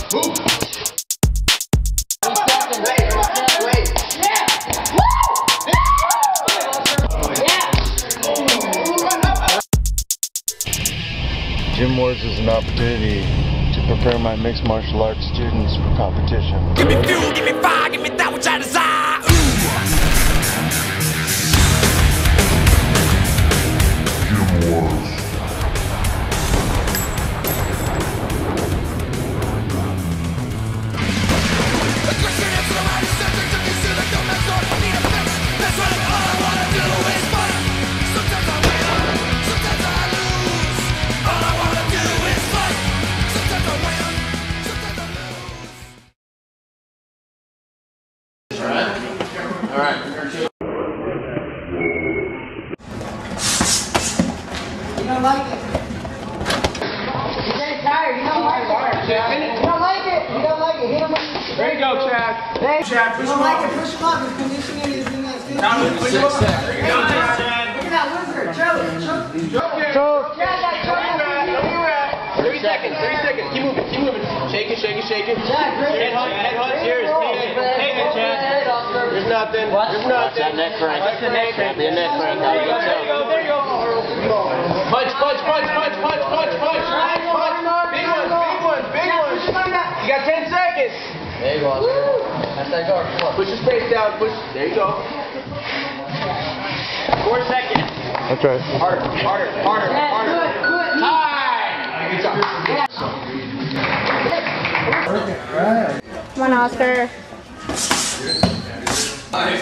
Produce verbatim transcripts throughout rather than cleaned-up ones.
Gym Warz is an opportunity to prepare my mixed martial arts students for competition. Give me fuel, give me fire, give me that which I desire. Gym Warz. Alright. You don't like it. You're getting tired. You don't like it. You don't like it. You don't like it. Hit him with. There you go, Chad. There. Chad, You don't like it. Push him up. His conditioning is in that. Now, push him up. There you go, Chad. Look at that wizard. Choke. Choke. Choke. Chad, that choke. thirty seconds. thirty seconds. Keep moving. Keep moving. Shake it. Shake it. Shake it. Chad, great. Head hunt. Head hunt. Cheers. Take it, Chad. There's nothing. There's nothing. That neck crank. That's the neck crank. The neck crank. There you go. There you go. There you go. Punch. Punch. Punch. Punch. Punch. Punch. Punch. Punch. Big ones. Big ones. Big ones. You got ten seconds. There you go. That's that guard. Come on. Push your space down. Push. There you go. Four seconds. That's right. Harder. Harder. Harder. Harder. Time. Good job. Come on, Oscar. Nice.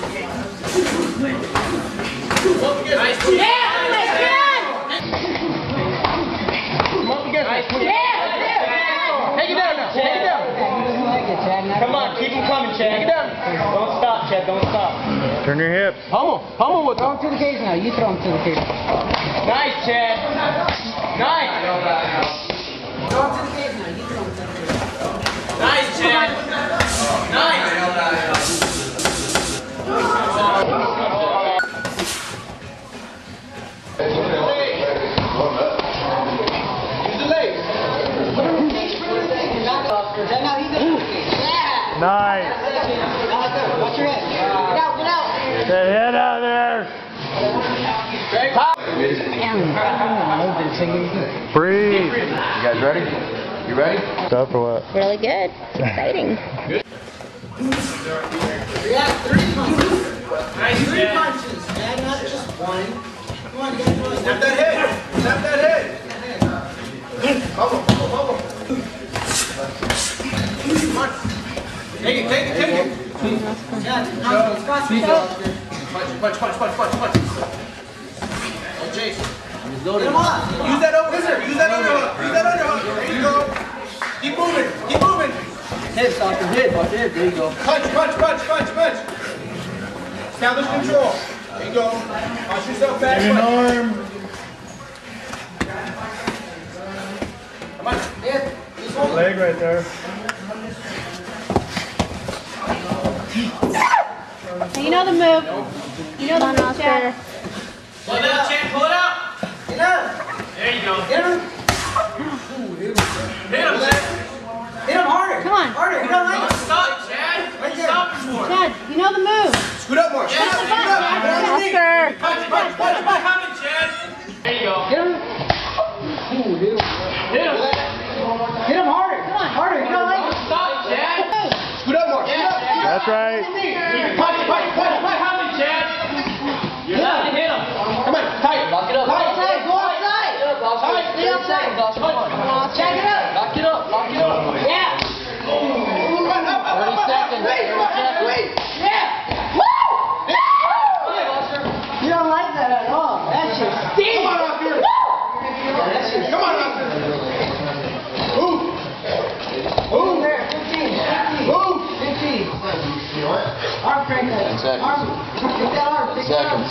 Yeah, nice man. Come up against nice. Yeah. Take it down now. Take it down. Come on, keep him coming, Chad. Take it down. Don't stop, Chad. Don't stop. Turn your hips. Pummel. Pummel with Throw them. him to the cage now. You throw him to the cage. Nice, Chad. Nice. Throw him to the cage now. You throw him to the cage. Nice, Chad. Nice. Nice. Watch your head. Get out, get out. Get head out there. Breathe. You guys ready? You ready? Stop for what? Really good. Exciting. Yeah, three punches. Three punches, man, not just one. Come on, you gotta do it. Snap that head. Snap that head. Bubble, bubble, bubble. Come on. Take it, take it, take it. Yeah, no, it's fast. Punch, punch, punch, punch, punch, punch. Oh, Jason. Get him off. Use that over there. Use that underhook. Use that underhook. There you go. Keep moving. Keep moving. Head, stop your head. Watch your head. There you go. Punch, punch, punch, punch, punch. Establish control. There you go. Watch yourself back. An arm. Come on. Head. Just hold it. Leg right there. You know the move. You know the move, Oscar. Pull it out, Chad. Pull it out. Get up. There you go. Get him. Hit him, Chad. Hit him harder. Come on. Harder. You don't like it. Stop, Chad. Right there. Stop for. Chad, you know the move. Scoot up more. Press Scoot the up. button. Oscar. Punch, punch, punch, punch. Coming, Chad. There you go. Get him. Ooh, hit him. Hit him. Hit him harder. Come on. Harder. You don't like it. Stop, Chad. Scoot up more. Scoot up. That's right. Punch, punch, punch, punch. Coming, Chad. You're allowed to hit him. Come on, tight. Lock it up. Tight. Outside. Go outside. Tight. Stay outside. Check it out. Lock it up. Lock it up. Yeah. thirty seconds. thirty seconds. Yeah. Woo! You don't like that at all. That shit stinks. Come on, Oscar. That shit Come on, Oscar. Move. Move. there. fifteen. fifteen. Move. fifteen. Arm crank that. Ten seconds. Arm. Take that arm. Take that arm. Seconds.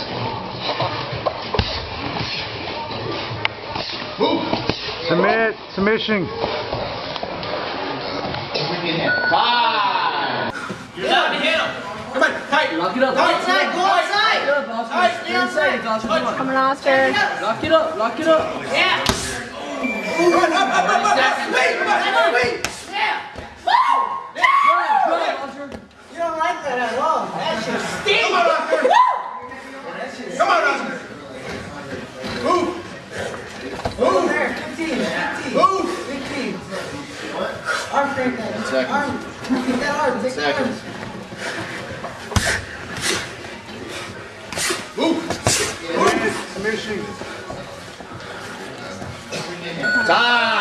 Move. Submit. Submission. Five. You're allowed to hit him. Come on, tight. Lock it up. Tight. Outside. Go outside. Tight. Stay outside. Come on, Oscar. Lock it up. Lock it up. Yeah. Come on, up, up, up, up, up. Wait, come on, wait. Yeah. Arm crank that. Ten seconds. Arm. Take that arm. Take that arm. Time!